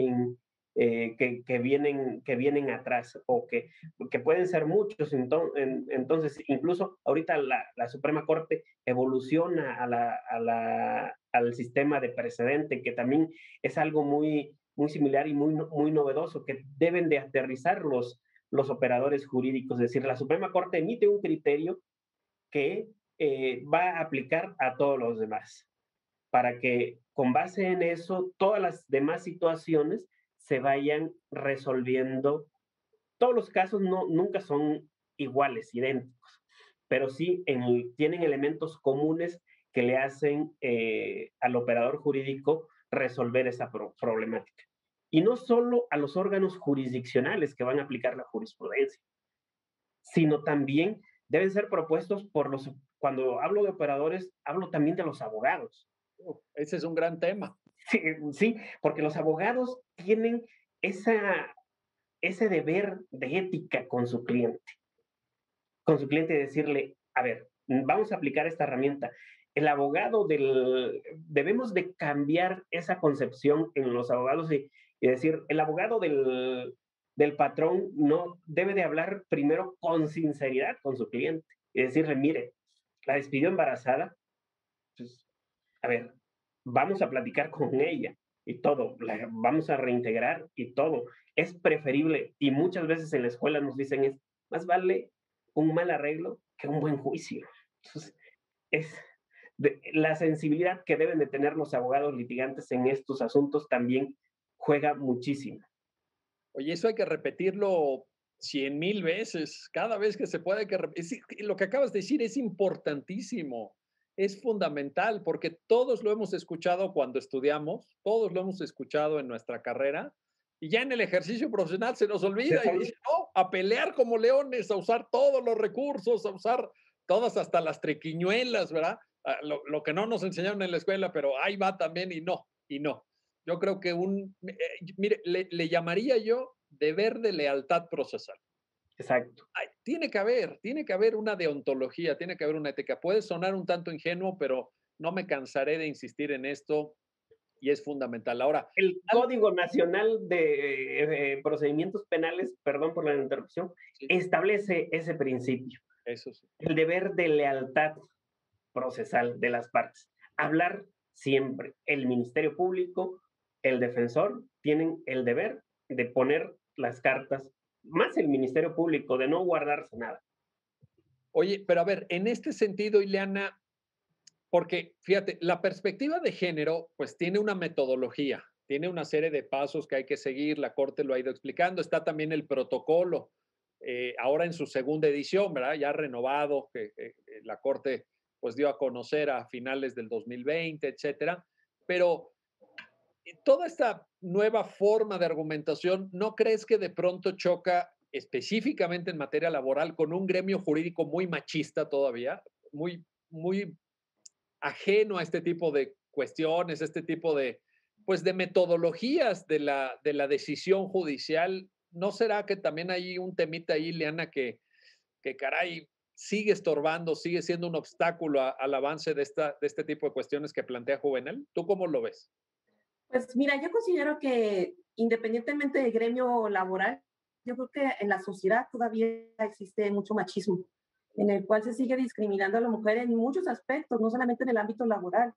que vienen atrás o que pueden ser muchos. Entonces, incluso ahorita la Suprema Corte evoluciona al sistema de precedente, que también es algo muy, muy similar y muy novedoso, que deben de aterrizar los operadores jurídicos. Es decir, la Suprema Corte emite un criterio que va a aplicar a todos los demás, para que con base en eso todas las demás situaciones se vayan resolviendo. Todos los casos nunca son iguales, idénticos, pero sí tienen elementos comunes que le hacen al operador jurídico resolver esa problemática. Y no solo a los órganos jurisdiccionales que van a aplicar la jurisprudencia, sino también deben ser propuestos cuando hablo de operadores, hablo también de los abogados. Ese es un gran tema. Sí, sí, porque los abogados tienen ese deber de ética con su cliente de decirle, a ver, vamos a aplicar esta herramienta. El abogado debemos de cambiar esa concepción en los abogados y decir, el abogado del patrón no debe de hablar primero con sinceridad con su cliente y decirle, mire, la despidió embarazada, pues, a ver, vamos a platicar con ella y todo, vamos a reintegrar y todo. Es preferible, y muchas veces en la escuela nos dicen, es más vale un mal arreglo que un buen juicio. Entonces, la sensibilidad que deben de tener los abogados litigantes en estos asuntos también juega muchísimo. Oye, eso hay que repetirlo 100,000 veces, cada vez que se puede. Lo que acabas de decir es importantísimo, es fundamental, porque todos lo hemos escuchado cuando estudiamos, todos lo hemos escuchado en nuestra carrera, y ya en el ejercicio profesional se nos olvida y dice, no, a pelear como leones, a usar todos los recursos, a usar todas hasta las triquiñuelas, ¿verdad? Lo que no nos enseñaron en la escuela, pero ahí va también y no, y no. Yo creo que mire, le llamaría yo deber de lealtad procesal. Exacto. Ay, tiene que haber una deontología, tiene que haber una ética. Puede sonar un tanto ingenuo, pero no me cansaré de insistir en esto y es fundamental. Ahora, el Código Nacional de Procedimientos Penales, perdón por la interrupción, sí, establece ese principio. Eso sí. El deber de lealtad procesal de las partes. Hablar siempre. El Ministerio Público, el defensor, tienen el deber de poner las cartas, más el Ministerio Público, de no guardarse nada. Oye, pero a ver, en este sentido, Ileana, porque fíjate, la perspectiva de género, pues tiene una metodología, tiene una serie de pasos que hay que seguir, la Corte lo ha ido explicando, está también el protocolo, ahora en su segunda edición, ¿verdad? Ya renovado, que la Corte pues dio a conocer a finales del 2020, etcétera, pero toda esta nueva forma de argumentación, ¿no crees que de pronto choca específicamente en materia laboral con un gremio jurídico muy machista todavía, muy ajeno a este tipo de cuestiones, este tipo de, pues, de metodologías de la decisión judicial? ¿No será que también hay un temita ahí, Leana, que caray, sigue estorbando, sigue siendo un obstáculo al avance de este tipo de cuestiones que plantea Juvenal? ¿Tú cómo lo ves? Pues mira, yo considero que independientemente del gremio laboral, yo creo que en la sociedad todavía existe mucho machismo, en el cual se sigue discriminando a la mujer en muchos aspectos, no solamente en el ámbito laboral.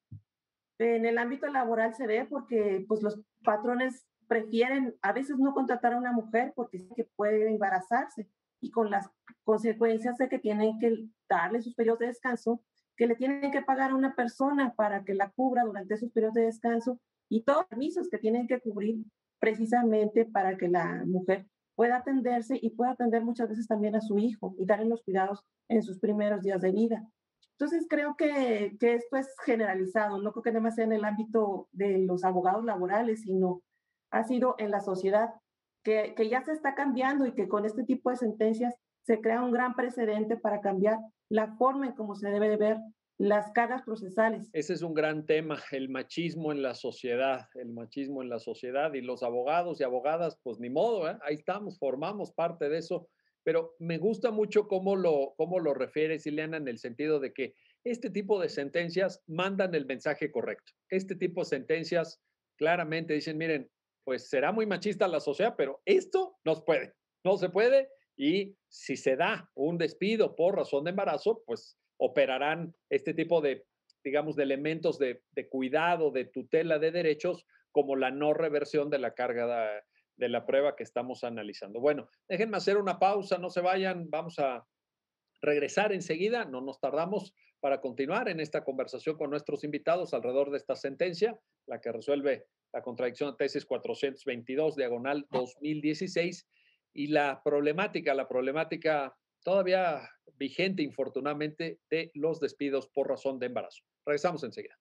En el ámbito laboral se ve porque pues, los patrones prefieren a veces no contratar a una mujer porque dicen que puede embarazarse y con las consecuencias de que tienen que darle sus periodos de descanso, que le tienen que pagar a una persona para que la cubra durante esos periodos de descanso y todos los permisos que tienen que cubrir precisamente para que la mujer pueda atenderse y pueda atender muchas veces también a su hijo y darle los cuidados en sus primeros días de vida. Entonces creo que esto es generalizado, no creo que nada más sea en el ámbito de los abogados laborales, sino ha sido en la sociedad que ya se está cambiando y que con este tipo de sentencias se crea un gran precedente para cambiar la forma en cómo se debe de ver las cargas procesales. Ese es un gran tema, el machismo en la sociedad, y los abogados y abogadas, pues ni modo, ¿eh? Ahí estamos, formamos parte de eso, pero me gusta mucho cómo lo refieres, Ileana, en el sentido de que este tipo de sentencias mandan el mensaje correcto. Este tipo de sentencias claramente dicen, miren, pues será muy machista la sociedad, pero esto no se puede, y si se da un despido por razón de embarazo, pues operarán este tipo de, digamos, de elementos de cuidado, de tutela de derechos, como la no reversión de la carga la prueba que estamos analizando. Bueno, déjenme hacer una pausa, no se vayan, vamos a regresar enseguida, no nos tardamos, para continuar en esta conversación con nuestros invitados alrededor de esta sentencia, la que resuelve la contradicción de tesis 422, diagonal 2016, y la problemática todavía vigente, infortunadamente, de los despidos por razón de embarazo. Regresamos enseguida.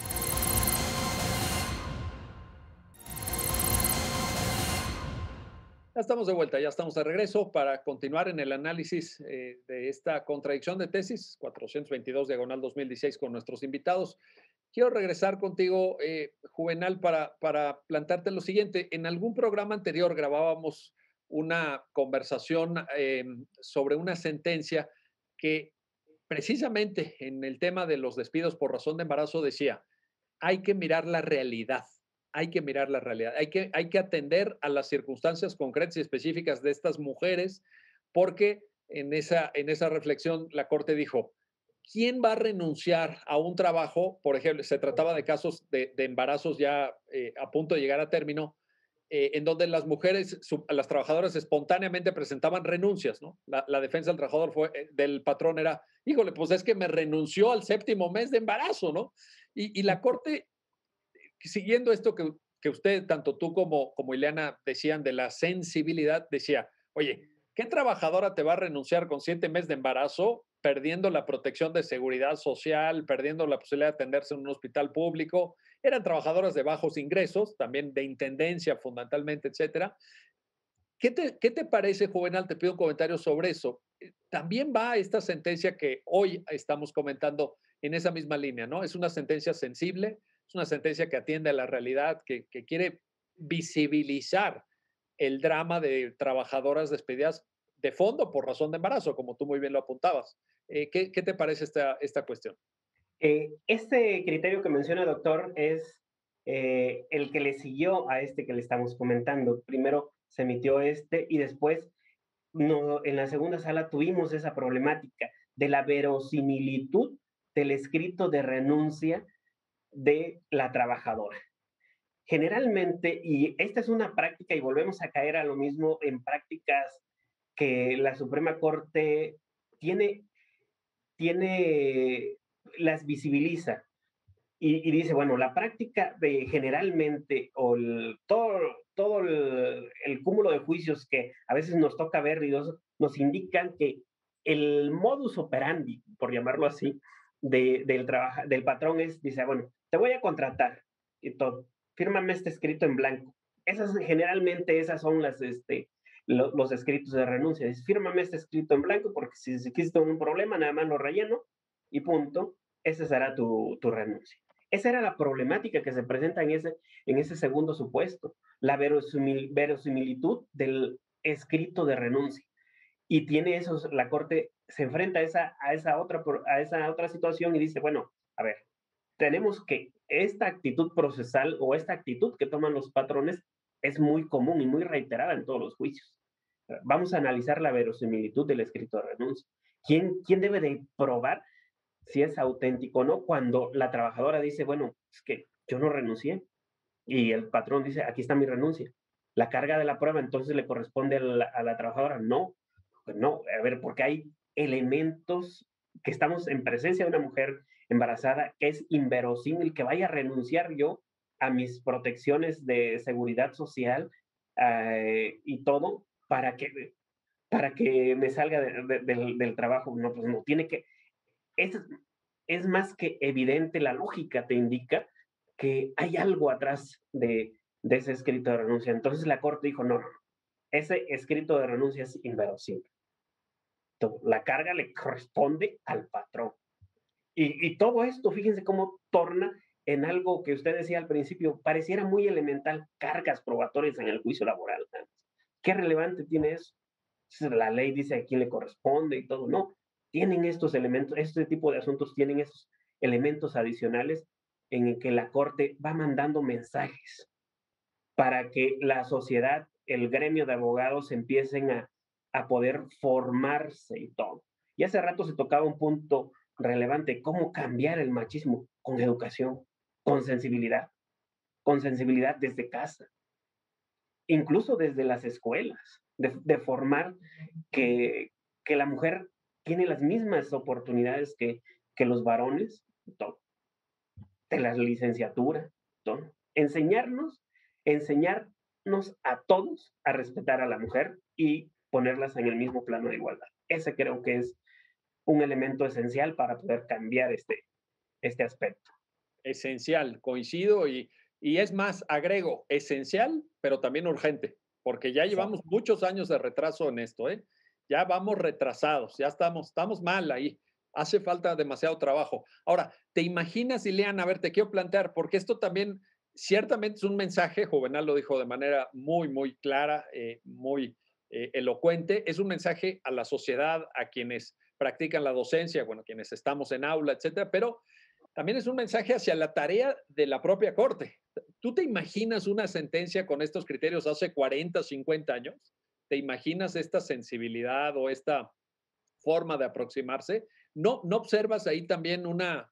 Ya estamos de vuelta, ya estamos de regreso para continuar en el análisis de esta contradicción de tesis 422 diagonal 2016 con nuestros invitados. Quiero regresar contigo, Juvenal, para plantearte lo siguiente. En algún programa anterior grabábamos una conversación sobre una sentencia que precisamente en el tema de los despidos por razón de embarazo decía, hay que mirar la realidad, hay que mirar la realidad, hay que atender a las circunstancias concretas y específicas de estas mujeres, porque en esa reflexión la Corte dijo, ¿quién va a renunciar a un trabajo? Por ejemplo, se trataba de casos de embarazos ya a punto de llegar a término, en donde las mujeres, las trabajadoras espontáneamente presentaban renuncias, ¿no? La defensa del trabajador del patrón era, híjole, pues es que me renunció al 7º mes de embarazo, ¿no? Y la Corte, siguiendo esto que usted, tanto tú como Ileana decían de la sensibilidad, decía, oye, ¿qué trabajadora te va a renunciar con 7 meses de embarazo, perdiendo la protección de seguridad social, perdiendo la posibilidad de atenderse en un hospital público? Eran trabajadoras de bajos ingresos, también de intendencia fundamentalmente, etcétera. ¿Qué te parece, Juvenal? Te pido un comentario sobre eso. También va esta sentencia que hoy estamos comentando en esa misma línea, ¿no? Es una sentencia sensible, es una sentencia que atiende a la realidad, que quiere visibilizar el drama de trabajadoras despedidas de fondo por razón de embarazo, como tú muy bien lo apuntabas. ¿Qué te parece esta cuestión? Este criterio que menciona, doctor, es el que le siguió a este que le estamos comentando. Primero se emitió este y después no, en la segunda sala tuvimos esa problemática de la verosimilitud del escrito de renuncia de la trabajadora. Generalmente, y esta es una práctica, y volvemos a caer a lo mismo en prácticas que la Suprema Corte tiene, las visibiliza y dice, bueno, la práctica de generalmente, o todo el cúmulo de juicios que a veces nos toca ver, nos indican que el modus operandi, por llamarlo así, del patrón dice, bueno, te voy a contratar y todo, fírmame este escrito en blanco. Generalmente esas son los escritos de renuncia. Dice, fírmame este escrito en blanco porque si existe un problema, nada más lo relleno y punto. Esa será tu renuncia. Esa era la problemática que se presenta en ese segundo supuesto, la verosimilitud del escrito de renuncia. Y tiene eso, la Corte se enfrenta a esa otra situación y dice, bueno, a ver, tenemos que esta actitud procesal o esta actitud que toman los patrones es muy común y muy reiterada en todos los juicios. Vamos a analizar la verosimilitud del escrito de renuncia. ¿Quién debe de probar si es auténtico o no cuando la trabajadora dice, bueno, es que yo no renuncié? Y el patrón dice, aquí está mi renuncia. La carga de la prueba entonces le corresponde a la trabajadora. No, no, a ver, porque hay elementos que estamos en presencia de una mujer embarazada que es inverosímil que vaya a renunciar yo a mis protecciones de seguridad social y todo para que me salga del trabajo. No, pues no, tiene que, es, es más que evidente, la lógica te indica que hay algo atrás de ese escrito de renuncia. Entonces la Corte dijo, no, ese escrito de renuncia es inverosímil. La carga le corresponde al patrón. Y todo esto, fíjense cómo torna en algo que usted decía al principio, pareciera muy elemental, cargas probatorias en el juicio laboral. ¿Qué relevante tiene eso? La ley dice a quién le corresponde y todo. No, tienen estos elementos, este tipo de asuntos tienen esos elementos adicionales en el que la Corte va mandando mensajes para que la sociedad, el gremio de abogados empiecen a poder formarse y todo. Y hace rato se tocaba un punto relevante, cómo cambiar el machismo con educación, con sensibilidad desde casa, incluso desde las escuelas, de formar que la mujer tiene las mismas oportunidades que los varones, todo, de la licenciatura, todo. Enseñarnos a todos a respetar a la mujer y ponerlas en el mismo plano de igualdad. Ese creo que es un elemento esencial para poder cambiar este aspecto. Esencial, coincido y es más, agrego, esencial, pero también urgente, porque ya llevamos Exacto. muchos años de retraso en esto, ¿eh? Ya vamos retrasados, ya estamos mal ahí. Hace falta demasiado trabajo. Ahora, ¿te imaginas, Ileana? A ver, te quiero plantear, porque esto también ciertamente es un mensaje, Juvenal lo dijo de manera muy, muy clara, muy elocuente, es un mensaje a la sociedad, a quienes practican la docencia, bueno, quienes estamos en aula, etcétera, pero también es un mensaje hacia la tarea de la propia Corte. ¿Tú te imaginas una sentencia con estos criterios hace 40, 50 años? ¿Te imaginas esta sensibilidad o esta forma de aproximarse? ¿No observas ahí también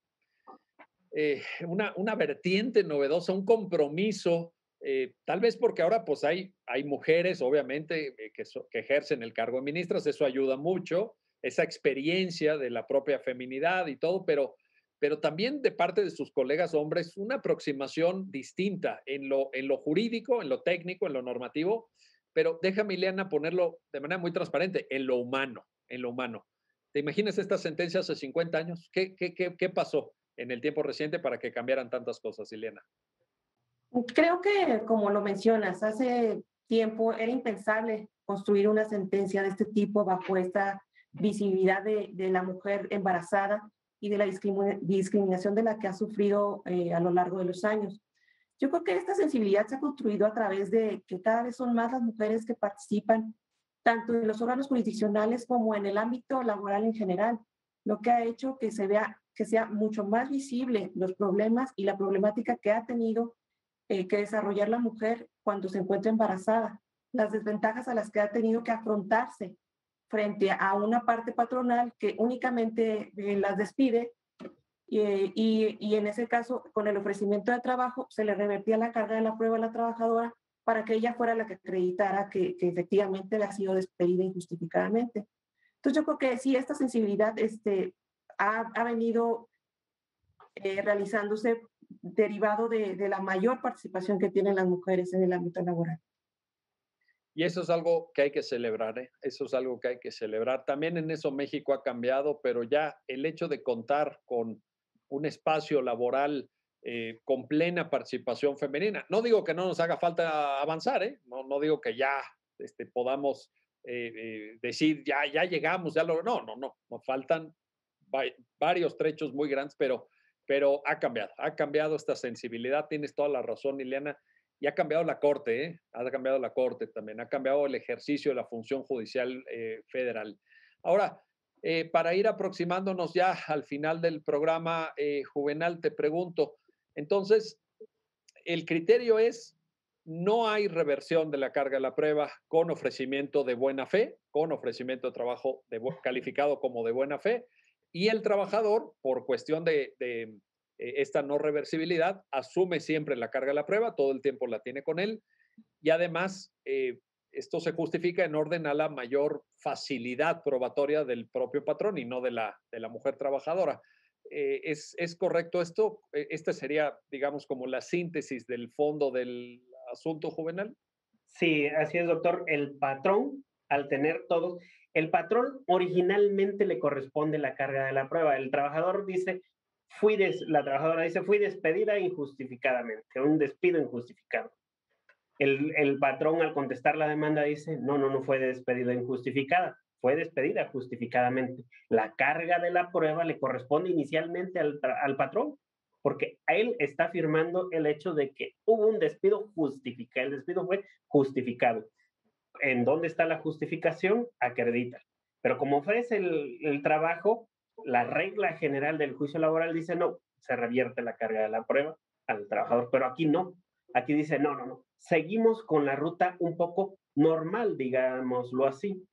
una vertiente novedosa, un compromiso? Tal vez porque ahora pues hay mujeres, obviamente, que ejercen el cargo de ministras, eso ayuda mucho, esa experiencia de la propia feminidad y todo, pero también de parte de sus colegas hombres, una aproximación distinta en lo jurídico, en lo técnico, en lo normativo, pero déjame, Ileana, ponerlo de manera muy transparente, en lo humano, en lo humano. ¿Te imaginas esta sentencia hace 50 años? ¿Qué pasó en el tiempo reciente para que cambiaran tantas cosas, Ileana? Creo que, como lo mencionas, hace tiempo era impensable construir una sentencia de este tipo bajo esta visibilidad de la mujer embarazada y de la discriminación de la que ha sufrido a lo largo de los años. Yo creo que esta sensibilidad se ha construido a través de que cada vez son más las mujeres que participan tanto en los órganos jurisdiccionales como en el ámbito laboral en general, lo que ha hecho que que sea mucho más visible los problemas y la problemática que ha tenido que desarrollar la mujer cuando se encuentra embarazada, las desventajas a las que ha tenido que afrontarse frente a una parte patronal que únicamente las despide y en ese caso, con el ofrecimiento de trabajo, se le revertía la carga de la prueba a la trabajadora para que ella fuera la que acreditara que efectivamente había sido despedida injustificadamente. Entonces yo creo que sí, esta sensibilidad ha venido realizándose derivado de la mayor participación que tienen las mujeres en el ámbito laboral. Y eso es algo que hay que celebrar, ¿eh? Eso es algo que hay que celebrar. También en eso México ha cambiado, pero ya el hecho de contar con un espacio laboral con plena participación femenina. No digo que no nos haga falta avanzar, ¿eh? No digo que ya podamos decir, ya llegamos, ya lo... No, nos faltan varios trechos muy grandes, pero ha cambiado esta sensibilidad. Tienes toda la razón, Ileana. Y ha cambiado la Corte, ¿eh? Ha cambiado la Corte también, ha cambiado el ejercicio de la función judicial federal. Ahora, para ir aproximándonos ya al final del programa, Juvenal, te pregunto, entonces, el criterio es, no hay reversión de la carga de la prueba con ofrecimiento de buena fe, con ofrecimiento de trabajo calificado como de buena fe, y el trabajador, por cuestión de esta no reversibilidad, asume siempre la carga de la prueba, todo el tiempo la tiene con él, y además esto se justifica en orden a la mayor facilidad probatoria del propio patrón y no de la mujer trabajadora. ¿Es correcto esto? Esta sería, digamos, como la síntesis del fondo del asunto, Juvenal. Sí, así es, doctor. El patrón, al tener todos, el patrón originalmente le corresponde la carga de la prueba. El trabajador dice, la trabajadora dice, fui despedida injustificadamente, un despido injustificado. El patrón al contestar la demanda dice, no fue despedida injustificada, fue despedida justificadamente. La carga de la prueba le corresponde inicialmente al patrón, porque a él está firmando el hecho de que hubo un despido justificado, el despido fue justificado. ¿En dónde está la justificación? Acredita. Pero como ofrece el trabajo, la regla general del juicio laboral dice no, se revierte la carga de la prueba al trabajador, pero aquí no. Aquí dice no. Seguimos con la ruta un poco normal, digámoslo así.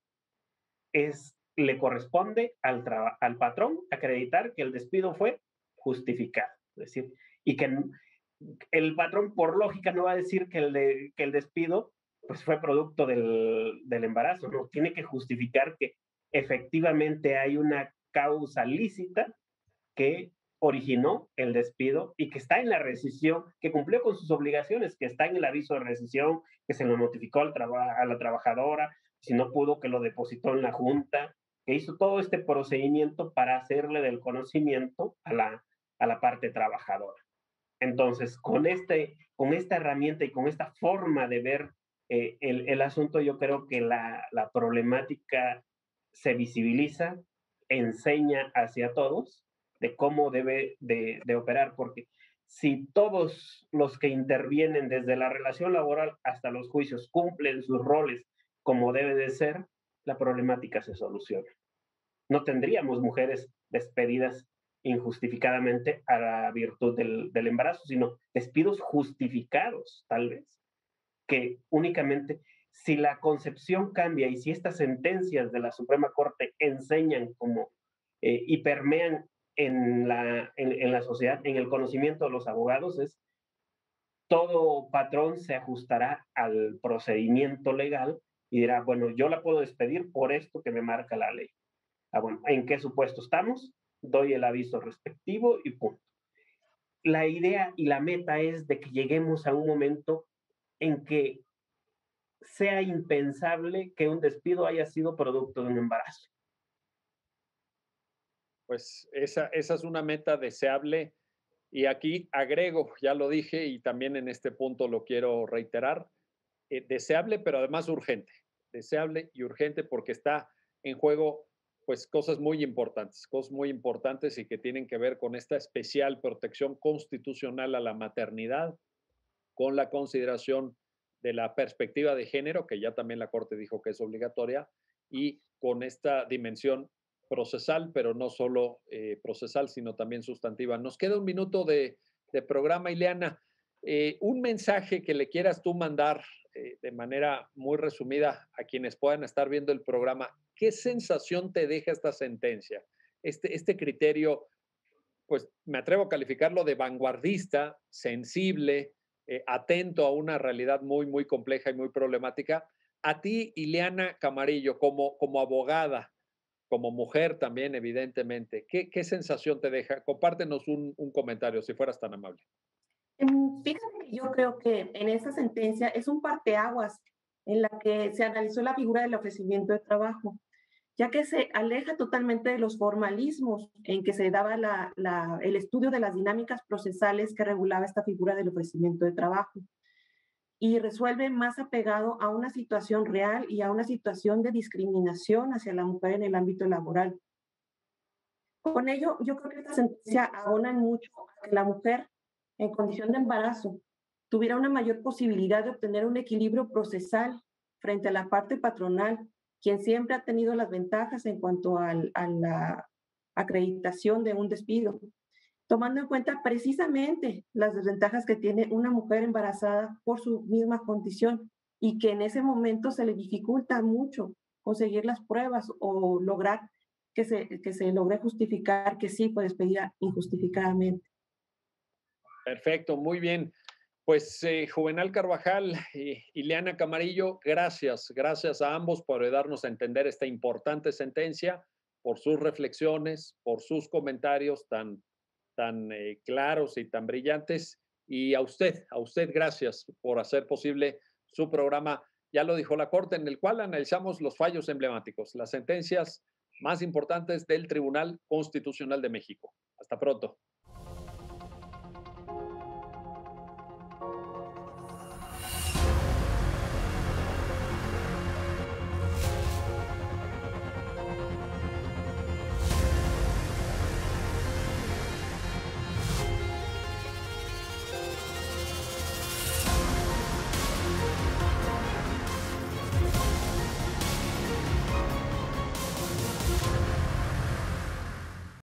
Le corresponde al patrón acreditar que el despido fue justificado. Es decir, y que el patrón por lógica no va a decir que el despido pues fue producto del embarazo, ¿no? Tiene que justificar que efectivamente hay una causa lícita que originó el despido y que está en la rescisión, que cumplió con sus obligaciones, que está en el aviso de rescisión, que se lo notificó a la trabajadora, si no pudo, que lo depositó en la junta, que hizo todo este procedimiento para hacerle del conocimiento a la parte trabajadora. Entonces, con esta herramienta y con esta forma de ver el asunto, yo creo que la problemática se visibiliza, enseña hacia todos de cómo debe de operar, porque si todos los que intervienen desde la relación laboral hasta los juicios cumplen sus roles como debe de ser, la problemática se soluciona. No tendríamos mujeres despedidas injustificadamente a la virtud del embarazo, sino despidos justificados, tal vez, que únicamente si la concepción cambia y si estas sentencias de la Suprema Corte enseñan como y permean en la sociedad, en el conocimiento de los abogados, es todo patrón se ajustará al procedimiento legal y dirá, bueno, yo la puedo despedir por esto que me marca la ley. Ah, bueno, ¿en qué supuesto estamos? Doy el aviso respectivo y punto. La idea y la meta es de que lleguemos a un momento en que sea impensable que un despido haya sido producto de un embarazo. Pues esa es una meta deseable y aquí agrego, ya lo dije y también en este punto lo quiero reiterar, deseable pero además urgente, deseable y urgente porque está en juego pues cosas muy importantes y que tienen que ver con esta especial protección constitucional a la maternidad, con la consideración de la perspectiva de género, que ya también la Corte dijo que es obligatoria, y con esta dimensión procesal, pero no solo procesal, sino también sustantiva. Nos queda un minuto de programa, Ileana. Un mensaje que le quieras tú mandar de manera muy resumida a quienes puedan estar viendo el programa. ¿Qué sensación te deja esta sentencia? Este criterio, pues me atrevo a calificarlo de vanguardista, sensible, atento a una realidad muy, muy compleja y muy problemática. A ti, Ileana Camarillo, como abogada, como mujer también, evidentemente, ¿qué sensación te deja? Compártenos un comentario, si fueras tan amable. Fíjate que yo creo que en esta sentencia es un parteaguas en la que se analizó la figura del ofrecimiento de trabajo, ya que se aleja totalmente de los formalismos en que se daba el estudio de las dinámicas procesales que regulaba esta figura del ofrecimiento de trabajo y resuelve más apegado a una situación real y a una situación de discriminación hacia la mujer en el ámbito laboral. Con ello, yo creo que esta sentencia abona mucho a que la mujer en condición de embarazo tuviera una mayor posibilidad de obtener un equilibrio procesal frente a la parte patronal, quien siempre ha tenido las ventajas en cuanto a la acreditación de un despido, tomando en cuenta precisamente las desventajas que tiene una mujer embarazada por su misma condición y que en ese momento se le dificulta mucho conseguir las pruebas o lograr que se logre justificar que sí fue despedida injustificadamente. Perfecto, muy bien. Pues Juvenal Carvajal y Ileana Camarillo, gracias a ambos por ayudarnos a entender esta importante sentencia, por sus reflexiones, por sus comentarios tan claros y tan brillantes. Y a usted, gracias por hacer posible su programa. Ya lo dijo la Corte, en el cual analizamos los fallos emblemáticos, las sentencias más importantes del Tribunal Constitucional de México. Hasta pronto.